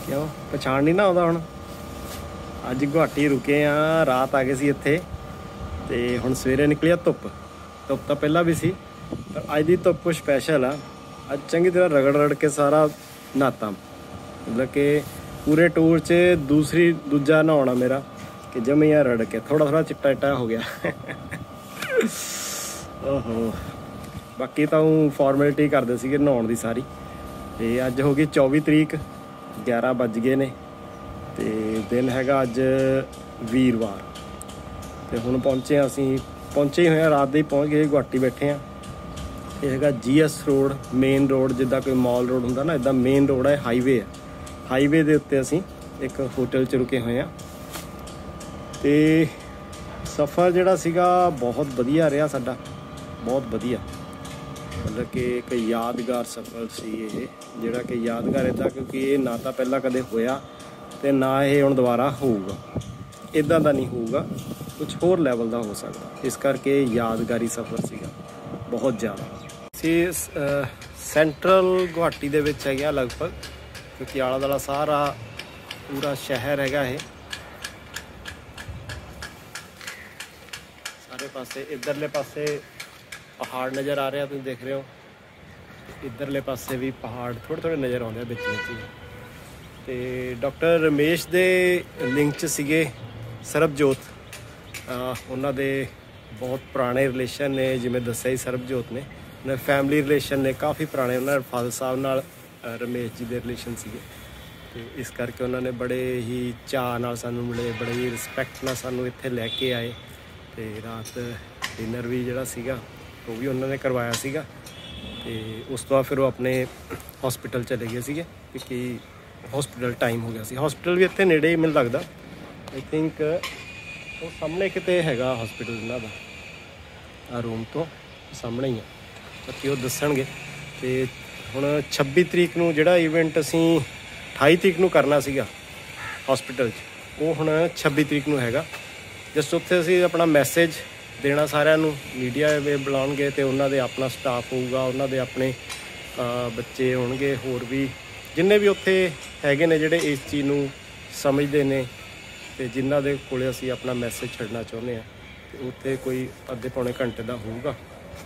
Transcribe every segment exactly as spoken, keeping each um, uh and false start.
क्यों पछाण नहीं ना आता हुण? अज गुवाहाटी रुके हाँ, रात आ गए सी इत्थे ते हुण सवेरे निकली आ धुप्प। धुप्प तो पहला भी सी पर अज दी धुप्प कुछ स्पैशल आ। अज चंगी तरह रगड़ रगड़ के सारा नहाता, मतलब कि पूरे टूर च दूसरी दूजा नहाउणा मेरा कि जमे यार रड़ के थोड़ा थोड़ा चिट्टा चिट्टा हो गया। ओहो बाकी तो फॉर्मेलिटी करते सी नहाउण दी सारी। ते अज हो गई चौबी तरीक, ग्यारह बज गए ने ते दिन हैगा अज वीरवार। ते हुण पहुँचे असी पहुँचे ही हुए रात दे पहुँच गए, गुवाहाटी बैठे हाँ। ये हैगा G S road, main road जिद्दां कोई मॉल रोड हुंदा ना, इदां मेन रोड है, हाईवे है। हाईवे के उत्ते असी एक होटल च रुके हुए हैं। तो सफ़र जिहड़ा सीगा बहुत वधिया रहा साडा, बहुत वधिया, मतलब कि एक यादगार सफ़र सी ये, जिहड़ा कि यादगार इदां क्योंकि ये ना तो पहला कदे होया ते ना ये हुण दोबारा होऊगा। इदां दा नहीं होऊगा, कुछ होर लैवल का हो सकता, इस करके यादगारी सफ़र सीगा बहुत ज़्यादा। सी सेंट्रल गुवाहाटी दे विच हैगा लगभग, क्योंकि आला दुआला सारा पूरा शहर हैगा ये। सारे पासे इधरले पासे पहाड़ नज़र आ रहे हैं, तुम देख रहे हो। इधरले पासे भी पहाड़ थोड़े थोड़े नज़र आते हैं बिच बिच। तो डॉक्टर रमेश दे लिंक च सीगे सरबजोत, उन्हां दे बहुत पुराने रिलेशन ने, जिवें दस्सिया ही सरबजोत ने, उन्हें फैमिली रिलेशन ने काफ़ी पुराने, उन्होंने फादर साहब नाल रमेश जी के रिलेशन सीगे। तो इस करके उन्होंने बड़े ही चाह नाल सानू मिले, बड़े ही रिस्पैक्ट नाल सानू इत्थे लैके आए। तो रात डिनर भी जिहड़ा सीगा वो भी उन्होंने करवाया सीगा। तो उस तो बाद फिर वो अपने हॉस्पिटल चले गए सीगे, क्योंकि हॉस्पिटल टाइम हो गया सी। हॉस्पिटल भी इत्थे नेड़े ही मैनूं लगदा, आई थिंक वो सामने किते हैगा हॉस्पिटल इन्हां दा, आ रूम तो सामने ही है, बाकी वो दस्सणगे। तो हुण छब्बी तरीक नूं जिहड़ा इवेंट असीं अठाई तरीक नूं करना सीगा हॉस्पिटल च, वो हुण छब्बी तरीक नूं हैगा। जस्ट उत्थे असीं अपना मैसेज देना सारिਆਂ ਨੂੰ, मीडिया वे बुलाउणगे ते उन्हां दे अपना स्टाफ होऊगा, उन्हां दे अपने बच्चे होणगे, होर भी जिन्ने भी उत्थे हैगे ने जिहड़े इस चीज़ नूं समझदे ने ते जिन्हां दे कोले असीं अपना मैसेज छड्डना चाहुंदे हां। ते उत्थे कोई अद्धे पौने घंटे दा होऊगा,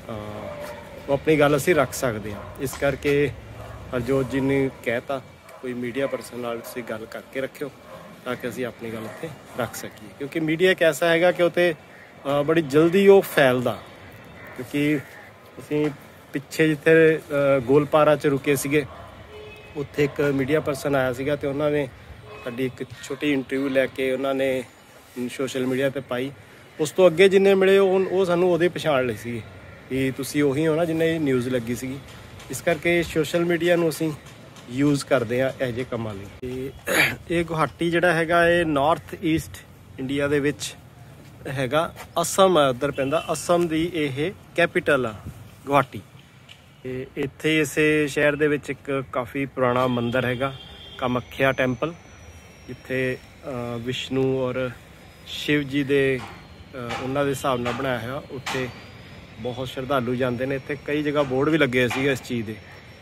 वो अपनी गल असीं रख सकदे हां। इस करके हरजोत जी ने कहता कोई मीडिया परसन नाल तुसीं गल करके रखियो ताकि असीं अपनी गल उत्थे रख सकीए, क्योंकि मीडिया एक ऐसा हैगा कि उत्थे बड़ी जल्दी वो फैलदा। क्योंकि असीं पिछे जिथे गोलपारा च रुके सीगे, उत्थे एक मीडिया परसन आया सीगा ते उन्हां ने साडी एक छोटी इंटरव्यू लैके उन्होंने सोशल मीडिया पर पाई। उस तो अगे जिन्ने मिले वो सानू उहदे पछाण लए सीगे कि तुसीं उही हो ना जिन्ने न्यूज़ लगी सीगी। इस करके सोशल मीडिया नूं असीं यूज़ करते हैं इहो ਜਿਹੇ ਕੰਮਾਂ ਲਈ। ये गुवाहाटी जिहड़ा हैगा ये नॉर्थ ईस्ट इंडिया दे विच हैगा, असम है उधर पैंदा, असम दी यह कैपीटल आ गुवाहाटी। इत्थे इसे शहर दे विच एक काफ़ी पुराना मंदिर हैगा कामाख्या टैंपल, जिथे विष्णु और शिव जी दे उन्हां दे हिसाब नाल बनाया है। उत्थे बहुत श्रद्धालु जाते हैं। इत्थे कई जगह बोर्ड भी लगे सीगे इस चीज़ के,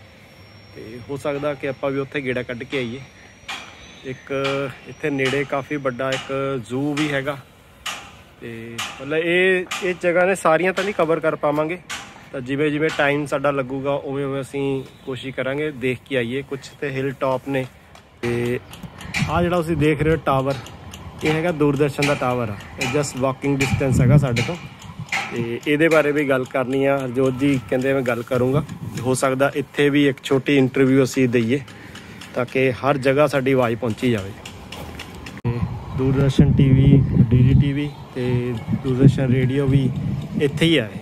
तो हो सकता कि आपां भी उत्थे गेड़ा कढ़ के आईए। एक इत्थे नेड़े काफ़ी बड़ा एक जू भी हैगा। तो मतलब ये ये जगह ने सारियां तो नहीं कवर कर पावांगे, तो जिवें जिवें टाइम साडा लगूगा उवें उवें असीं कोशिश करांगे देख के आईए। कुछ तो हिल टॉप ने, ते आ जिहड़ा तुसीं देख रहे हो टावर, ये हैगा दूरदर्शन का टावर आ, जस्ट वॉकिंग डिस्टेंस हैगा साडे तो। तो ये बारे भी गल करनी आ, हरजोत जी कहते मैं गल करूँगा। हो सकता इत्थे भी एक छोटी इंटरव्यू असीं दईए ताकि हर जगह साडी आवाज़ पहुँची जाए। Doordarshan T V, D D T V ते दूरदर्शन रेडियो भी इत्थे ही है।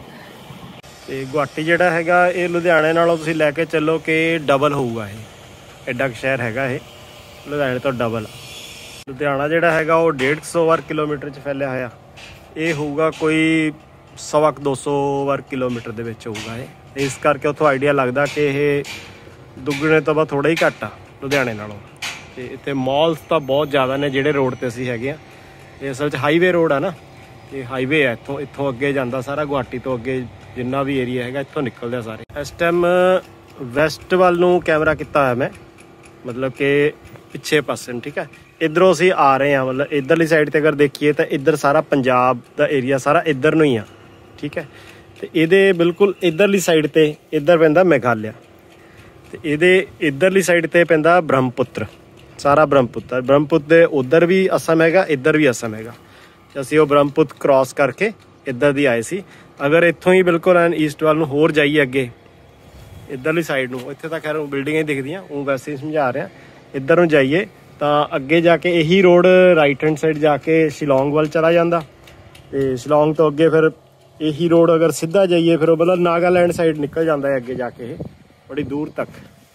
तो गुवाहाटी जिहड़ा हैगा ये लुधियाने नालों तुसीं लैके चलो कि डबल होऊगा, ये एडा शहर हैगा ये लुधियाने तो डबल। लुधियाना जिहड़ा हैगा वो डेढ़ सौ वर्ग किलोमीटर च फैलिया होया, ये होऊगा कोई सवा दो सौ वर्ग किलोमीटर दे विच होऊगा ये। इस करके उत्थों आइडिया लगदा कि ये दुगने तो बाद थोड़ा ही घट आ लुधियाने नालों। तो इत्थे मॉल्स तो बहुत ज़्यादा ने जिहड़े रोड ते असीं हैगे आ। ये असल च हाईवे रोड आ ना, ये हाईवे है, इत्थों इत्थों अगे जांदा सारा, गुवाहाटी तो अगे जिन्ना भी एरिया हैगा इत्थों निकलदे सारे। इस टाइम वैस्ट वाल नूं कैमरा किता है मैं, मतलब कि ਪਿੱਛੇ ਪਾਸੇ ਨੂੰ, ਠੀਕ ਹੈ। ਇੱਧਰੋਂ ਅਸੀਂ ਆ ਰਹੇ ਹਾਂ, ਮਤਲਬ ਇੱਧਰਲੀ ਸਾਈਡ ਤੇ ਅਗਰ ਦੇਖੀਏ ਤਾਂ ਇੱਧਰ ਸਾਰਾ ਪੰਜਾਬ ਦਾ ਏਰੀਆ ਸਾਰਾ ਇੱਧਰ ਨੂੰ ਹੀ ਆ, ਠੀਕ ਹੈ। ਤੇ ਇਹਦੇ ਬਿਲਕੁਲ ਇੱਧਰਲੀ ਸਾਈਡ ਤੇ ਇੱਧਰ ਪੈਂਦਾ ਮੇਘਾਲਿਆ, ਤੇ ਇਹਦੇ ਇੱਧਰਲੀ ਸਾਈਡ ਤੇ ਪੈਂਦਾ ਬ੍ਰਹਮਪੁੱਤਰ, ਸਾਰਾ ਬ੍ਰਹਮਪੁੱਤਰ। ਬ੍ਰਹਮਪੁੱਤਰ ਦੇ ਉੱਧਰ ਵੀ ਅਸਮ ਹੈਗਾ, ਇੱਧਰ ਵੀ ਅਸਮ ਹੈਗਾ। ਅਸੀਂ ਉਹ ਬ੍ਰਹਮਪੁੱਤਰ ਕ੍ਰਾਸ ਕਰਕੇ ਇੱਧਰ ਦੀ ਆਏ ਸੀ। ਅਗਰ ਇੱਥੋਂ ਹੀ ਬਿਲਕੁਲ ਐਨ ਈਸਟ ਵੱਲ ਨੂੰ ਹੋਰ ਜਾਈਏ ਅੱਗੇ ਇੱਧਰਲੀ ਸਾਈਡ ਨੂੰ, ਇੱਥੇ ਤਾਂ ਖੈਰ ਬਿਲਡਿੰਗਾਂ ਹੀ ਦਿਖਦੀਆਂ, ਉਹ ਵੈਸੇ ਹੀ ਸਮਝਾ ਰਿਹਾ। ਇੱਧਰ ਨੂੰ ਜਾਈਏ ਤਾਂ ਅੱਗੇ ਜਾ ਕੇ ਇਹੀ ਰੋਡ ਰਾਈਟ ਹੈਂਡ ਸਾਈਡ ਜਾ ਕੇ ਸ਼ਿਲੌਂਗ ਵੱਲ ਚਲਾ ਜਾਂਦਾ, ਤੇ ਸ਼ਿਲੌਂਗ ਤੋਂ ਅੱਗੇ ਫਿਰ ਇਹੀ ਰੋਡ ਅਗਰ ਸਿੱਧਾ ਜਾਈਏ ਫਿਰ ਉਹ ਮਤਲਬ ਨਾਗਾਲੈਂਡ ਸਾਈਡ ਨਿਕਲ ਜਾਂਦਾ ਹੈ ਅੱਗੇ ਜਾ ਕੇ, ਇਹ ਬੜੀ ਦੂਰ ਤੱਕ।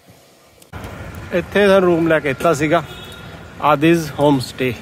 ਇੱਥੇ ਸਾਨੂੰ ਰੂਮ ਲੈ ਕੇ ਦਿੱਤਾ ਸੀਗਾ ਆਦਿਜ਼ ਹੋਮ ਸਟੇ।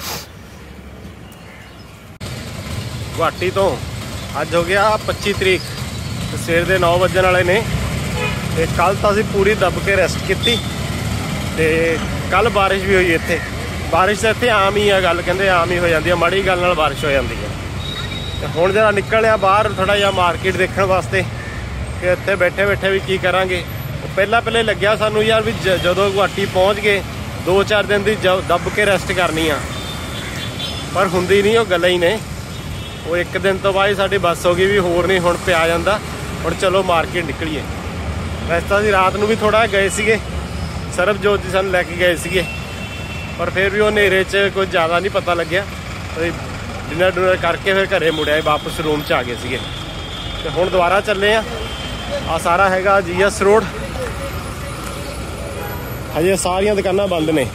ਗੁਹਾਟੀ ਤੋਂ ਅੱਜ ਹੋ ਗਿਆ ਪੱਚੀ ਤਰੀਕ, ਤੇ ਸਵੇਰ ਦੇ ਨੌ ਵੱਜਣ ਵਾਲੇ ਨੇ। ਤੇ ਕੱਲ ਤਾਂ ਅਸੀਂ ਪੂਰੀ ਦੱਬ ਕੇ ਰੈਸਟ ਕੀਤੀ, ਤੇ ਕੱਲ ਬਾਰਿਸ਼ ਵੀ ਹੋਈ ਇੱਥੇ। ਬਾਰਿਸ਼ ਤਾਂ ਇੱਥੇ ਆਮ ਹੀ ਆ, ਗੱਲ ਕਹਿੰਦੇ ਆਮ ਹੀ ਹੋ ਜਾਂਦੀ ਹੈ, ਮਾੜੀ ਗੱਲ ਨਾਲ ਬਾਰਿਸ਼ ਹੋ ਜਾਂਦੀ ਹੈ। ਤੇ ਹੁਣ ਜਰਾ ਨਿਕਲਿਆ ਬਾਹਰ ਥੋੜਾ ਜਿਹਾ ਮਾਰਕੀਟ ਦੇਖਣ ਵਾਸਤੇ ਕਿ ਇੱਥੇ ਬੈਠੇ ਬੈਠੇ ਵੀ ਕੀ ਕਰਾਂਗੇ। ਪਹਿਲਾਂ ਪਹਿਲੇ ਲੱਗਿਆ ਸਾਨੂੰ ਯਾਰ ਵੀ ਜਦੋਂ ਗੁਹਾਟੀ ਪਹੁੰਚ ਗਏ ਦੋ ਚਾਰ ਦਿਨ ਦੀ ਦੱਬ ਕੇ ਰੈਸਟ ਕਰਨੀ ਆ, ਪਰ ਹੁੰਦੀ ਨਹੀਂ ਉਹ ਗੱਲਾਂ ਹੀ ਨੇ। ਉਹ ਇੱਕ ਦਿਨ ਤੋਂ ਬਾਅਦ ਸਾਡੀ ਬੱਸ ਹੋ ਗਈ ਵੀ ਹੋਰ ਨਹੀਂ ਹੁਣ ਪਿਆ ਜਾਂਦਾ, ਹੁਣ ਚਲੋ ਮਾਰਕੀਟ ਨਿਕਲੀਏ। ਵੈਸੇ ਤਾਂ ਅਸੀਂ ਰਾਤ ਨੂੰ ਵੀ ਥੋੜ੍ਹਾ ਗਏ ਸੀਗੇ, ਸਰਬਜੋਤ ਜੀ ਸਾਨੂੰ ਲੈ ਕੇ ਗਏ ਸੀਗੇ, ਪਰ ਫਿਰ ਵੀ ਉਹ ਹਨੇਰੇ 'ਚ ਕੁਝ ਜ਼ਿਆਦਾ ਨਹੀਂ ਪਤਾ ਲੱਗਿਆ। ਡਿਨਰ ਡੁਨਰ ਕਰਕੇ ਫਿਰ ਘਰੇ ਮੁੜਿਆ ਵਾਪਸ ਰੂਮ 'ਚ ਆ ਗਏ ਸੀਗੇ। ਤੇ ਹੁਣ ਦੁਬਾਰਾ ਚੱਲੇ ਆ। ਆ ਸਾਰਾ ਹੈਗਾ ਜੀ ਐਸ ਰੋਡ, ਹਜੇ ਸਾਰੀਆਂ ਦੁਕਾਨਾਂ ਬੰਦ ਨੇ।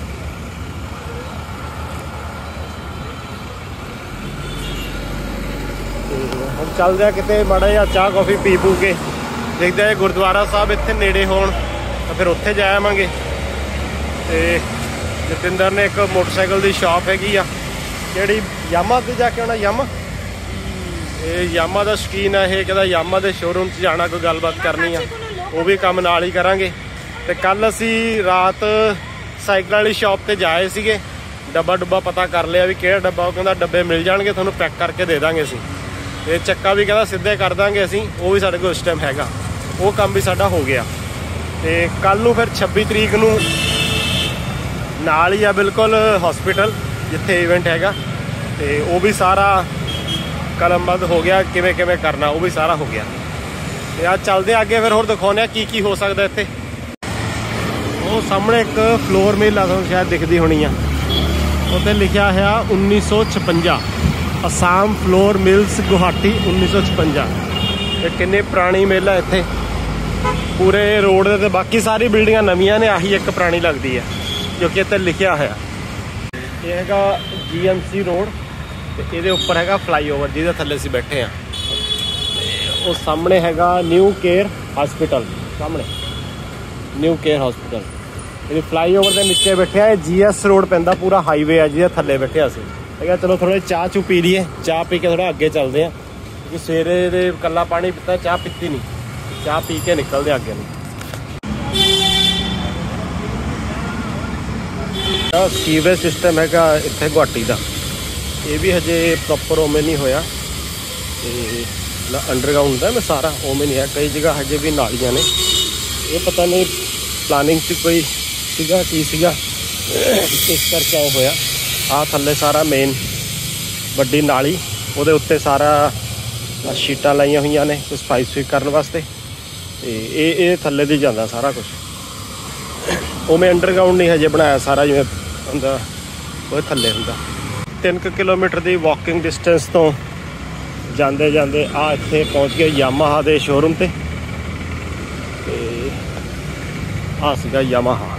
ਹੁਣ ਚੱਲਦੇ ਆ ਕਿਤੇ ਮਾੜਾ ਜਿਹਾ ਚਾਹ ਕੌਫੀ ਪੀ ਪੂ ਕੇ, ਦੇਖਦੇ ਆ ਗੁਰਦੁਆਰਾ ਸਾਹਿਬ ਇੱਥੇ ਨੇੜੇ ਹੋਣ ਤਾਂ ਫਿਰ ਉੱਥੇ ਜਾ ਆਵਾਂਗੇ। ਤੇ ਜਤਿੰਦਰ ਨੇ ਇੱਕ ਮੋਟਰਸਾਈਕਲ ਦੀ ਸ਼ਾਪ ਹੈਗੀ ਆ, ਕਿਹੜੀ ਯਾਮਾ ਤੇ ਜਾ ਕੇ ਆਉਣਾ। ਯਾਮਾ ਇਹ ਯਾਮਾ ਦਾ ਸ਼ੌਕੀਨ ਆ ਇਹ, ਕਹਿੰਦਾ ਯਾਮਾ ਦੇ ਸ਼ੋਰੂਮ 'ਚ ਜਾਣਾ, ਕੋਈ ਗੱਲਬਾਤ ਕਰਨੀ ਆ, ਉਹ ਵੀ ਕੰਮ ਨਾਲ ਹੀ ਕਰਾਂਗੇ। ਤੇ ਕੱਲ ਅਸੀਂ ਰਾਤ ਸਾਈਕਲ ਵਾਲੀ ਸ਼ਾਪ ਤੇ ਜਾਏ ਸੀਗੇ, ਡੱਬਾ ਡੁੱਬਾ ਪਤਾ ਕਰ ਲਿਆ ਵੀ ਕਿਹੜਾ ਡੱਬਾ। ਉਹ ਕਹਿੰਦਾ ਡੱਬੇ ਮਿਲ ਜਾਣਗੇ ਤੁਹਾਨੂੰ, ਪੈਕ ਕਰਕੇ ਦੇ ਦਾਂਗੇ ਅਸੀਂ। ਤੇ ਚੱਕਾ ਵੀ ਕਹਿੰਦਾ ਸਿੱਧੇ ਕਰ ਦਾਂਗੇ ਅਸੀਂ, ਉਹ ਵੀ ਸਾਡੇ ਕੋਲ ਉਸ ਟਾਈਮ ਹੈਗਾ, ਉਹ ਕੰਮ ਵੀ ਸਾਡਾ ਹੋ ਗਿਆ। ਤੇ ਕੱਲ ਨੂੰ ਫਿਰ ਛੱਬੀ ਤਰੀਕ ਨੂੰ ਨਾਲ ਹੀ ਆ ਬਿਲਕੁਲ ਹਸਪੀਟਲ ਜਿੱਥੇ ਇਵੈਂਟ ਹੈਗਾ, ਤੇ ਉਹ ਵੀ ਸਾਰਾ ਕਲਮਬੰਦ ਹੋ ਗਿਆ, ਕਿਵੇਂ ਕਿਵੇਂ ਕਰਨਾ ਉਹ ਵੀ ਸਾਰਾ ਹੋ ਗਿਆ। ਤੇ ਆ ਚੱਲਦੇ ਅੱਗੇ ਫਿਰ ਹੋਰ ਦਿਖਾਉਂਦੇ ਆ ਕੀ ਕੀ ਹੋ ਸਕਦਾ ਇੱਥੇ। ਉਹ ਸਾਹਮਣੇ ਇੱਕ ਫਲੋਰ ਮਿਲ ਆ, ਤੁਹਾਨੂੰ ਸ਼ਾਇਦ ਦਿਖਦੀ ਹੋਣੀ ਆ, ਉੱਤੇ ਲਿਖਿਆ ਹੋਇਆ ਉੱਨੀ ਸੌ ਛਪੰਜਾ ਅਸਾਮ ਫਲੋਰ ਮਿਲਸ ਗੁਹਾਟੀ ਉੱਨੀ ਸੌ ਛਪੰਜਾ। ਇਹ ਕਿੰਨੀ ਪੁਰਾਣੀ ਮਿਲ ਆ ਇੱਥੇ ਪੂਰੇ ਰੋਡ ਦੇ, ਤੇ ਬਾਕੀ ਸਾਰੀ ਬਿਲਡਿੰਗਾਂ ਨਵੀਆਂ ਨੇ, ਆਹੀ ਇੱਕ ਪੁਰਾਣੀ ਲੱਗਦੀ ਹੈ ਕਿਉਂਕਿ ਇੱਥੇ ਲਿਖਿਆ ਹੋਇਆ। ਇਹ ਹੈਗਾ ਜੀ ਐਮ ਸੀ ਰੋਡ, ਤੇ ਇਹਦੇ ਉੱਪਰ ਹੈਗਾ ਫਲਾਈਓਵਰ ਜਿਹਦੇ ਥੱਲੇ ਅਸੀਂ ਬੈਠੇ ਹਾਂ। ਉਹ ਸਾਹਮਣੇ ਹੈਗਾ ਨਿਊ ਕੇਅਰ ਹਸਪੀਟਲ, ਸਾਹਮਣੇ ਨਿਊ ਕੇਅਰ ਹਸਪੀਟਲ। ਇਹਦੀ ਫਲਾਈਓਵਰ ਦੇ ਨੀਚੇ ਬੈਠਿਆ। ਇਹ ਜੀ ਐਸ ਰੋਡ ਪੈਂਦਾ, ਪੂਰਾ ਹਾਈਵੇ ਆ ਜਿਹਦੇ ਥੱਲੇ ਬੈਠਿਆ ਸੀ। ਹੈਗਾ ਚਲੋ ਥੋੜਾ ਚਾਹ ਚੂ ਪੀ ਲਈਏ, ਚਾਹ ਪੀ ਕੇ ਥੋੜਾ ਅੱਗੇ ਚੱਲਦੇ ਹਾਂ, ਕਿਉਂਕਿ ਸਵੇਰੇ ਦੇ ਇਕੱਲਾ ਪਾਣੀ ਪੀਤਾ, ਚਾਹ ਪੀਤੀ ਨਹੀਂ, ਚਾਹ ਪੀ ਕੇ ਨਿਕਲਦੇ ਅੱਗੇ ਨੂੰ। ਸੀਵਰੇਜ ਸਿਸਟਮ ਹੈਗਾ ਇੱਥੇ ਗੁਹਾਟੀ ਦਾ, ਇਹ ਵੀ ਹਜੇ ਪ੍ਰੋਪਰ ਉਵੇਂ ਨਹੀਂ ਹੋਇਆ, ਤੇ ਅੰਡਰਗਰਾਊਂਡ ਦਾ ਮੈਂ ਸਾਰਾ ਉਵੇਂ ਨਹੀਂ ਹੈ। ਕਈ ਜਗ੍ਹਾ ਹਜੇ ਵੀ ਨਾਲੀਆਂ ਨੇ, ਇਹ ਪਤਾ ਨਹੀਂ ਪਲਾਨਿੰਗ 'ਚ ਕੋਈ ਸੀਗਾ ਕੀ ਸੀਗਾ, ਇਸ ਕਰਕੇ ਆਉ ਹੋਇਆ। ਆਹ ਥੱਲੇ ਸਾਰਾ ਮੇਨ ਵੱਡੀ ਨਾਲੀ, ਉਹਦੇ ਉੱਤੇ ਸਾਰਾ ਸ਼ੀਟਾਂ ਲਾਈਆਂ ਹੋਈਆਂ ਨੇ ਕੋਈ ਸਫਾਈ ਸਫਾਈ ਕਰਨ ਵਾਸਤੇ, ਤੇ ਇਹ ਇਹ ਥੱਲੇ ਦੀ ਜਾਂਦਾ ਸਾਰਾ ਕੁਛ। ਉਵੇਂ ਅੰਡਰਗਰਾਊਂਡ ਨਹੀਂ ਹਜੇ ਬਣਾਇਆ ਸਾਰਾ, ਜਿਵੇਂ ਹੁੰਦਾ ਉਹ ਥੱਲੇ ਹੁੰਦਾ। ਤਿੰਨ ਕੁ ਕਿਲੋਮੀਟਰ ਦੀ ਵਾਕਿੰਗ ਡਿਸਟੈਂਸ ਤੋਂ ਜਾਂਦੇ ਜਾਂਦੇ ਆ ਇੱਥੇ ਪਹੁੰਚ ਗਏ ਯਾਮਾਹਾ ਦੇ ਸ਼ੋਰੂਮ ਤੇ। ਤੇ ਆ ਸੀਗਾ ਯਾਮਾਹਾ,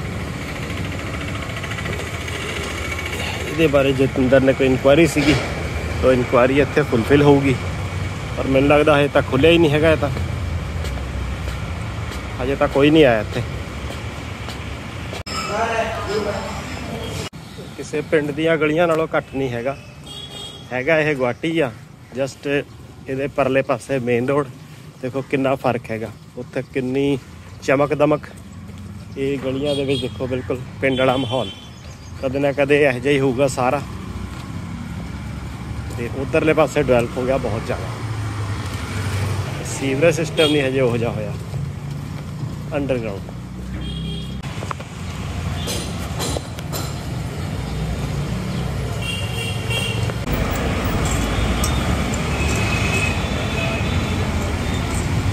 ਇਹਦੇ ਬਾਰੇ ਜਤਿੰਦਰ ਨੇ ਕੋਈ ਇਨਕੁਆਇਰੀ ਸੀਗੀ, ਤਾਂ ਇਨਕੁਆਇਰੀ ਇੱਥੇ ਫੁਲਫਿਲ ਹੋਊਗੀ, ਪਰ ਮੈਨੂੰ ਲੱਗਦਾ ਹਜੇ ਤੱਕ ਖੁੱਲਿਆ ਹੀ ਨਹੀਂ ਹੈਗਾ। ਇਹ ਤਾਂ ਹਜੇ ਤੱਕ ਕੋਈ ਨਹੀਂ ਆਇਆ ਇੱਥੇ। ਕਿਸੇ ਪਿੰਡ ਦੀਆਂ ਗਲੀਆਂ ਨਾਲੋਂ ਘੱਟ ਨਹੀਂ ਹੈਗਾ, ਹੈਗਾ ਇਹ ਗੁਹਾਟੀ ਆ। ਜਸਟ ਇਹਦੇ ਪਰਲੇ ਪਾਸੇ ਮੇਨ ਰੋਡ ਦੇਖੋ ਕਿੰਨਾ ਫਰਕ ਹੈਗਾ, ਉੱਥੇ ਕਿੰਨੀ ਚਮਕ ਦਮਕ। ਇਹ ਗਲੀਆਂ ਦੇ ਵਿੱਚ ਦੇਖੋ ਬਿਲਕੁਲ ਪਿੰਡ ਵਾਲਾ ਮਾਹੌਲ, ਕਦੇ ਨਾ ਕਦੇ ਇਹੋ ਜਿਹਾ ਹੀ ਹੋਊਗਾ ਸਾਰਾ। ਤੇ ਉੱਧਰਲੇ ਪਾਸੇ ਡਿਵੈਲਪ ਹੋ ਗਿਆ ਬਹੁਤ ਜ਼ਿਆਦਾ। ਸੀਵਰੇਜ ਸਿਸਟਮ ਨਹੀਂ ਹਜੇ ਉਹੋ ਜਿਹਾ ਹੋਇਆ ਅੰਡਰਗਰਾਊਂਡ।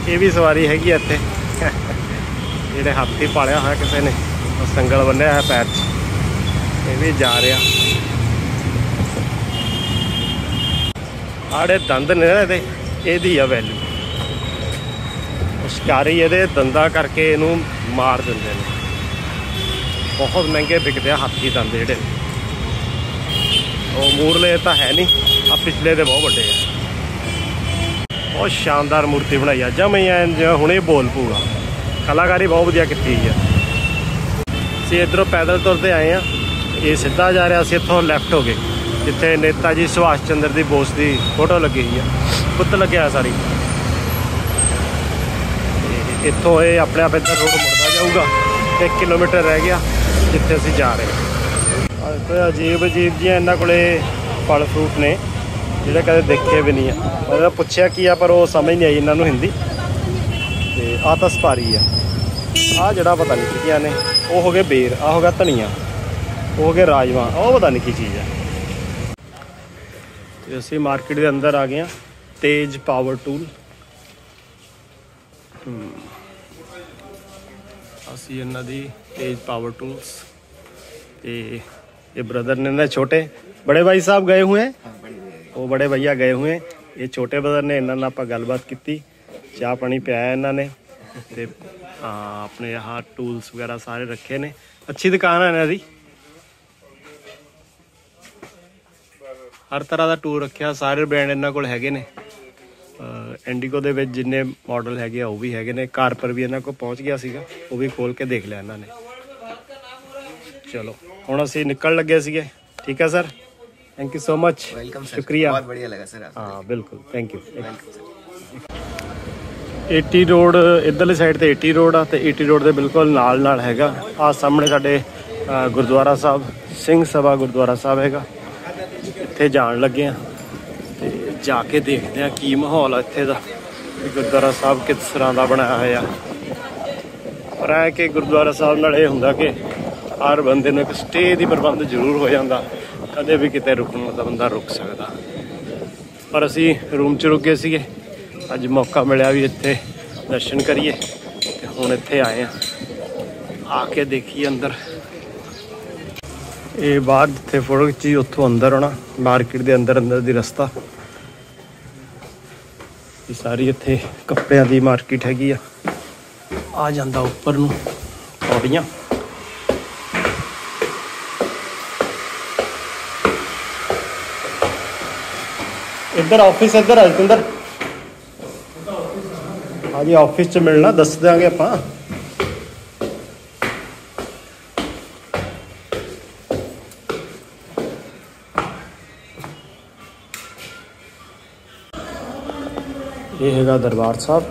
ये भी सवारी हैगी इत्थे जिहड़े हाथी पालिया होया किसी ने संगल बन्निया है पैर च, ये भी जा रहा। आड़े दंद ने ना इहदी आ वैल्यू, शिकारी ये दंदा करके इनू मार देंगे ने, बहुत महंगे बिकते हैं हाथी दंद जेडे। वो मूरले तो है नहीं, आ पिछले तो बहुत बड़े हैं। बहुत शानदार मूर्ति बनाई है, जब मैं हुणे बोल पूगा, कलाकारी बहुत वधिया की है। असीं इधरों पैदल तुरते आए हैं, ये सीधा जा रहा, असीं इत्थों लैफ्ट हो गए जिथे नेता जी सुभाष चंद्र दी बोस की फोटो लगी हुई है, पुत लग्या सारी। इत्थों ये अपने आप इधर रोड मुड़ता जाऊगा, एक किलोमीटर रह गया जिथे असीं जा रहे हैं। अजीब अजीब जी इन्हों को फल फ्रूट ने जोड़े कदे देखे भी नहीं है, मतलब पूछया की है पर वो समझ नहीं आई इन्होंने हिंदी। तो आ तो सपारी है, आ जड़ा पता नहीं क्या ने, वो हो गए बेर, आ हो गया धनिया, वो हो गए राजमा, वो पता नहीं की चीज़ है। तो असी मार्केट के अंदर आ गए, तेज पावर टूल। असी इन्हों की तेज पावर टूल्स, तो ये ब्रदर ने ना छोटे बड़े भाई साहब गए हुए हैं, वो बड़े भैया गए हुए हैं, ये छोटे ब्रदर ने इन्होंने आप गलबात की, चाह पानी पियाया इन्होंने। तो हाँ अपने यहाँ टूल्स वगैरह सारे रखे ने, अच्छी दुकान है इन्हों की, हर तरह का टूल रखा, सारे ब्रांड इन्हों को हैगे ने। इंडिगो दे विच जिन्ने मॉडल हैगे वो भी हैगे ने, कार पर भी इन्हों को पहुँच गया सीगा, वो भी खोल के देख लिया इन्होंने। चलो हुण असीं निकल लगे सीगे, ठीक है sir, thank you so much, welcome sir, शुक्रिया, बहुत बढ़िया लगा सर। हाँ बिल्कुल, थैंक यू। एटी रोड इधरली साइड ते एटी रोड आ, ते एटी रोड के बिल्कुल नाल नाल हैगा आ सामने साडे गुरुद्वारा साहब सिंह सभा गुरुद्वारा साहब हैगा, इत्थे जाण लगे आ ते जाके देखते हैं की माहौल है इत्थे दा, गुरुद्वारा साहब किस तरह का बनाया होया। पर ऐ कि गुरुद्वारा साहब नाल इह हुंदा कि हर बंदे नूं एक स्टे दी प्रबंध जरूर हो जाता, कदे भी किते रुकना तो बंदा रुक सकता। पर असी रूम च रुक गए सीगे, अज मौका मिलिया भी इत्थे दर्शन करिए, ते हुण इत्थे आए हैं, आके देखिए अंदर। ये बाहर जिथे फोटो खिंची उत्थों अंदर आना, मार्केट के अंदर अंदर दी रस्ता, ये सारी इत्थे कपड़ियां दी मार्केट हैगी आ, आ जांदा उपर नूं पौड़ियां। इधर ऑफिस इधर अजतिंदर, हाँ जी ऑफिस च मिलना, दस देंगे आपां। ये हैगा दरबार साहब,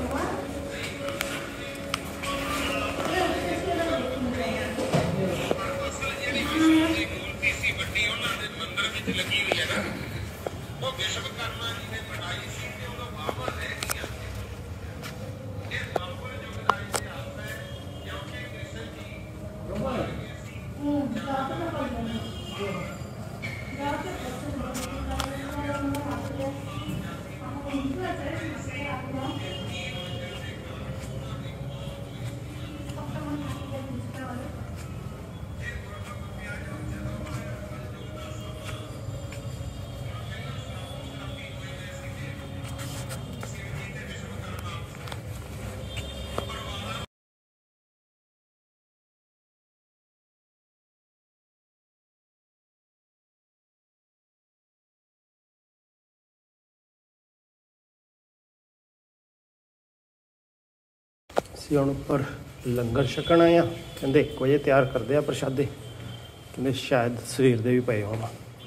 ਅਸੀਂ ਹੁਣ ਉੱਪਰ ਲੰਗਰ ਛਕਣ ਆਏ ਆ, ਕਹਿੰਦੇ ਇੱਕ ਵਜੇ ਤਿਆਰ ਕਰਦੇ ਆ ਪ੍ਰਸ਼ਾਦੇ, ਕਹਿੰਦੇ ਸ਼ਾਇਦ ਸਵੇਰ ਦੇ ਵੀ ਪਏ ਹੋਣ।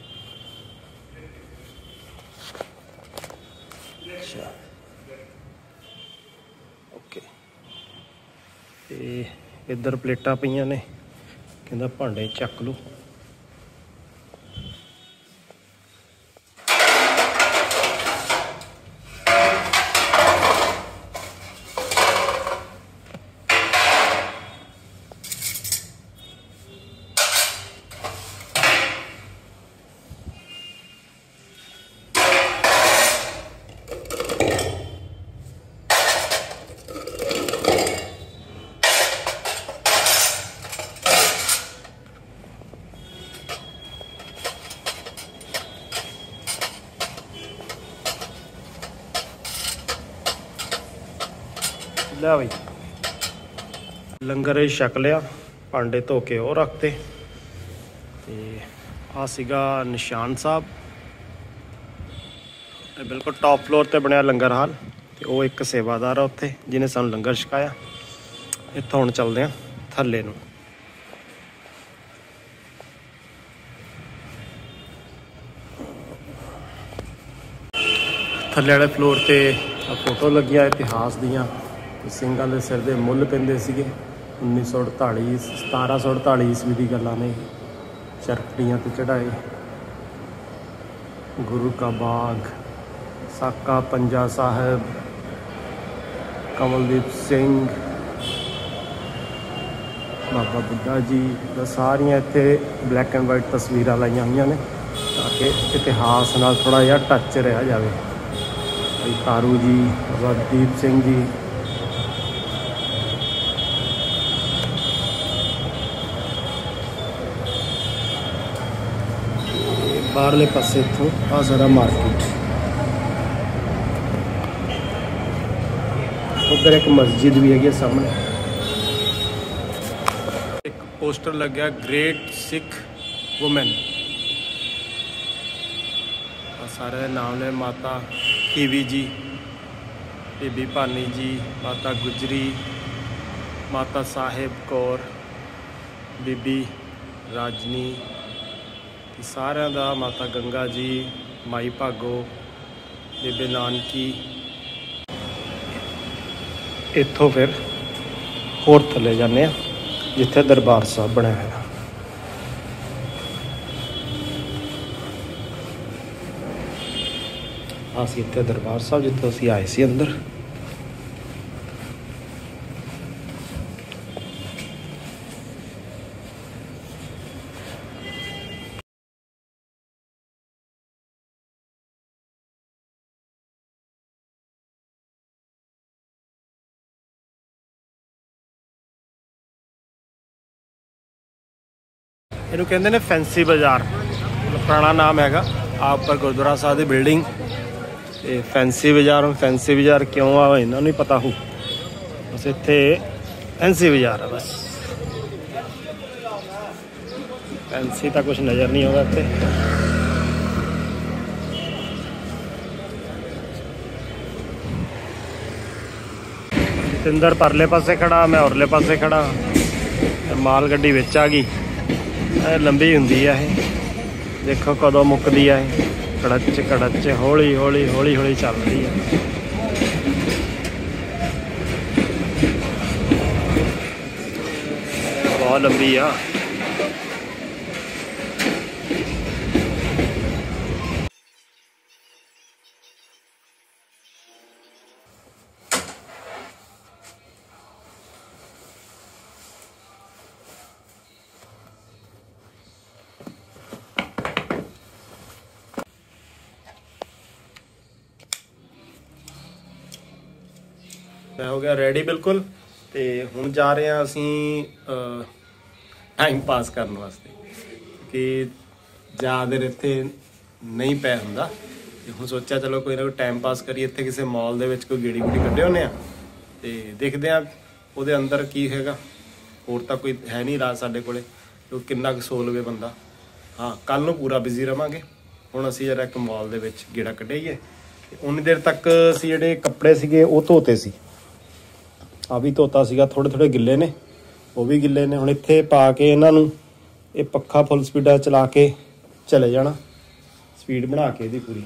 ਅੱਛਾ ਓਕੇ, ਤੇ ਇੱਧਰ ਪਲੇਟਾਂ ਪਈਆਂ ਨੇ, ਕਹਿੰਦਾ ਭਾਂਡੇ ਚੱਕ ਲਓ। लिया बई लंगर छक लिया, भांडे धो के वो रखते। ते आ सीगा निशान साहब, बिल्कुल टॉप फ्लोर ते बनया लंगर हाल। ते वो एक सेवादार है उत्थे जिन्हें सानू लंगर छकाया। इत्थों हुण चलदे हैं थल्ले नूं। थल्ले वाले फ्लोर ते फोटो लगिया इतिहास दियां, ਸਿੰਘਾਂ ਦੇ सिर दे मुੱल पैंदे सीगे। उन्नीस सौ अड़ताली सतारह सौ अड़ताली ईस्वी की गल्लां ने। चरखड़ियां ते चढ़ाए, गुरु का बाग, साका पंजा साहब, कमलदीप सिंह, बाबा बुड्ढा जी, सारियां इत्थे ब्लैक एंड वाइट तस्वीरां लाइयां हुई ने ताकि इतिहास नाल थोड़ा जिहा टच रहा जाए। भाई तारू जी, बाबा दीप सिंह जी, बाहरले पासे इत्थों आ सारा मार्केट। उधर एक मस्जिद भी है सामने। एक पोस्टर लग गया ग्रेट सिख वुमेन। सारे नाम ने माता कीवी जी, बीबी भानी जी, माता गुजरी, माता साहिब कौर, बीबी राजनी, सारे दा, माता गंगा जी, माई भागो, बेबे नानकी। इत्थों फिर होर थले जाने जिथे दरबार साहब बनया है। असीं इत्थे दरबार साहब जिथे असीं आए सी अंदर। इनू कहते हैं फैंसी बाज़ार, पुराना नाम हैगा। आ उपर गुरुद्वारा साहब की बिल्डिंग ते फैंसी बाज़ार। फैंसी बाज़ार क्यों आ इन्होंने नहीं पता हो, बस इत्थे फैंसी बाज़ार है बस। फैंसी तो कुछ नज़र नहीं आता इत्थे। जितेंद्र परले पासे खड़ा, मैं औरले पासे खड़ा। माल गड्डी विच आ गई, लंबी हुंदी है ये, देखो कदों मुकदी है। कड़च कड़च हौली हौली हौली हौली चल रही है। बहुत लंबी आ। मैं हो गया रेडी बिल्कुल। तो हुण जा रहे हैं असीं टाइम पास करने वास्ते, कि ज़्यादा देर इत्थे नहीं पै हुंदा। ते हुण सोचा चलो कोई ना कोई टाइम पास करिए। इत्थे किसी मॉल दे विच कोई गेड़ी गूड़ी कड्ढे होने आ ते देखदे आ उहदे अंदर की हैगा। होर तां कोई है नहीं रात साडे कोले, क्योंकि किन्ना कुछ सो लवे बंदा। हाँ, कल नूं पूरा बिजी रवांगे। हुण असीं जरा एक मॉल दे विच गेड़ा कड्ढाईए। उन्नी देर तक असीं जिहड़े कपड़े सीगे वो धोते सी। आ भी धोता सीगा, थोड़े थोड़े गिले ने, वो भी गिले ने। हुण इत्थे पा के इन्हां नूं ये पक्खा फुल स्पीडा चला के चले जाना, स्पीड बना के इहदी पूरी।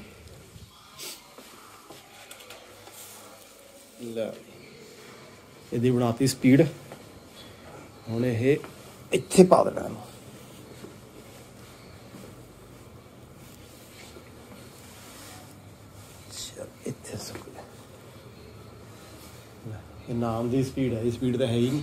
इहदी बनाती स्पीड। हुण इह इत्थे पा देना इहनूं। इत्थे सुक नाम की स्पीड है, स्पीड तो है ही नहीं।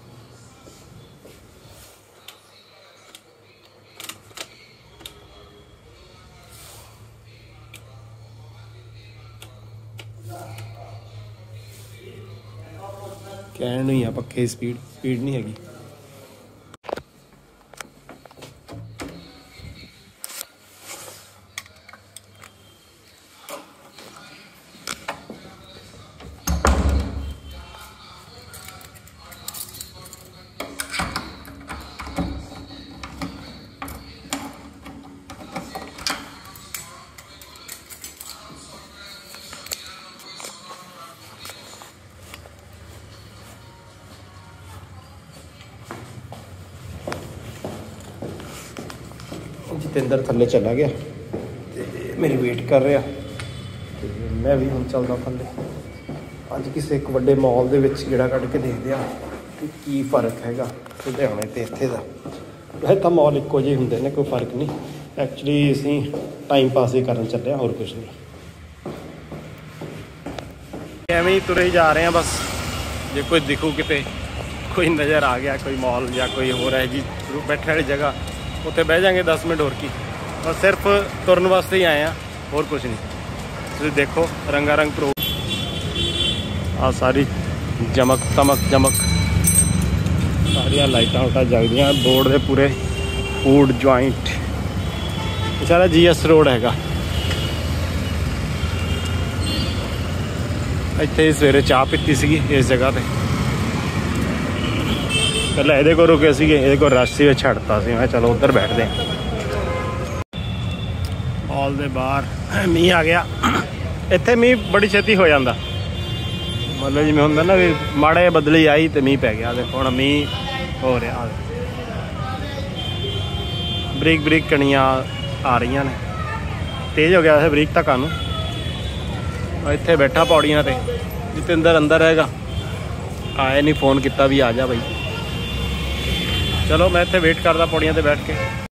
कहण नहीं है पक्के स्पीड स्पीड नहीं हैगी। ਜਤਿੰਦਰ ਥੱਲੇ ਚਲਾ ਗਿਆ ਤੇ ਮੇਰੀ ਵੇਟ ਕਰ ਰਿਹਾ ਤੇ ਮੈਂ ਵੀ ਹੁਣ ਚੱਲਦਾ ਥੱਲੇ। ਅੱਜ ਕਿਸੇ ਇੱਕ ਵੱਡੇ ਮਾਲ ਦੇ ਵਿੱਚ ਗੇੜਾ ਕੱਢ ਕੇ ਦੇਖਦੇ ਆ ਕਿ ਕੀ ਫਰਕ ਹੈਗਾ ਲੁਧਿਆਣੇ ਤੇ ਇੱਥੇ ਦਾ। ਵੈਸੇ ਤਾਂ ਮਾਲ ਇੱਕੋ ਜਿਹੇ ਹੁੰਦੇ ਨੇ, ਕੋਈ ਫਰਕ ਨਹੀਂ। ਐਕਚੁਅਲੀ ਅਸੀਂ ਟਾਈਮ ਪਾਸ ਹੀ ਕਰਨ ਚੱਲੇ ਹਾਂ, ਹੋਰ ਕੁਛ ਨਹੀਂ। ਐਵੇਂ ਹੀ ਤੁਰੇ ਜਾ ਰਹੇ ਹਾਂ ਬਸ। ਜੇ ਕੋਈ ਦਿਖੂ ਕਿਤੇ, ਕੋਈ ਨਜ਼ਰ ਆ ਗਿਆ, ਕੋਈ ਮਾਲ ਜਾਂ ਕੋਈ ਹੋਰ ਹੈ ਜੀ ਬੈਠਣ ਵਾਲੀ ਜਗ੍ਹਾ, ਉੱਥੇ ਬਹਿ ਜਾਵਾਂਗੇ ਦਸ ਮਿੰਟ। ਹੋਰ ਕੀ, ਬਸ ਸਿਰਫ ਤੁਰਨ ਵਾਸਤੇ ਹੀ ਆਏ ਹਾਂ, ਹੋਰ ਕੁਛ ਨਹੀਂ। ਤੁਸੀਂ ਦੇਖੋ ਰੰਗਾ ਰੰਗ ਪ੍ਰੋ ਆ ਸਾਰੀ ਚਮਕ ਤਮਕ ਚਮਕ ਸਾਰੀਆਂ ਲਾਈਟਾਂ ਉਟਾਂ ਜਗਦੀਆਂ। ਬੋਰਡ ਦੇ ਪੂਰੇ ਫੂਡ ਜੁਆਇੰਟ, ਇਹ ਸਾਰਾ ਜੀ ਐਸ ਰੋਡ ਹੈਗਾ। ਇੱਥੇ ਸਵੇਰੇ ਚਾਹ ਪੀਤੀ ਸੀਗੀ ਇਸ ਜਗ੍ਹਾ ਤੇ। ਪਹਿਲਾਂ ਇਹਦੇ ਕੋਲ ਰੁਕੇ ਸੀਗੇ, ਇਹਦੇ ਕੋਲ ਰਸ਼ ਸੀ, ਛੱਡਤਾ ਸੀ। ਮੈਂ ਚਲੋ ਉੱਧਰ ਬੈਠਦੇ ਹਾਂ। ਮਾਲ ਦੇ ਬਾਹਰ ਮੀਂਹ ਆ ਗਿਆ। ਇੱਥੇ ਮੀਂਹ ਬੜੀ ਛੇਤੀ ਹੋ ਜਾਂਦਾ, ਮਤਲਬ ਜਿਵੇਂ ਹੁੰਦਾ ਨਾ ਵੀ ਮਾੜਾ ਜਿਹਾ ਬਦਲੀ ਆਈ ਤੇ ਮੀਂਹ ਪੈ ਗਿਆ। ਦੇਖੋ ਹੁਣ ਮੀਂਹ ਹੋ ਰਿਹਾ, ਬਰੀਕ ਬਰੀਕ ਕਣੀਆਂ ਆ ਰਹੀਆਂ ਨੇ। ਤੇਜ਼ ਹੋ ਗਿਆ ਵੈਸੇ ਬਰੀਕ ਤੱਕ ਨੂੰ। ਇੱਥੇ ਬੈਠਾ ਪੌੜੀਆਂ ਤੇ, ਜਤਿੰਦਰ ਅੰਦਰ ਹੈਗਾ, ਆਏ ਨਹੀਂ, ਫੋਨ ਕੀਤਾ ਵੀ ਆ ਜਾ ਬਾਈ। ਚਲੋ ਮੈਂ ਇੱਥੇ ਵੇਟ ਕਰਦਾ ਪੌੜੀਆਂ ਤੇ ਬੈਠ ਕੇ।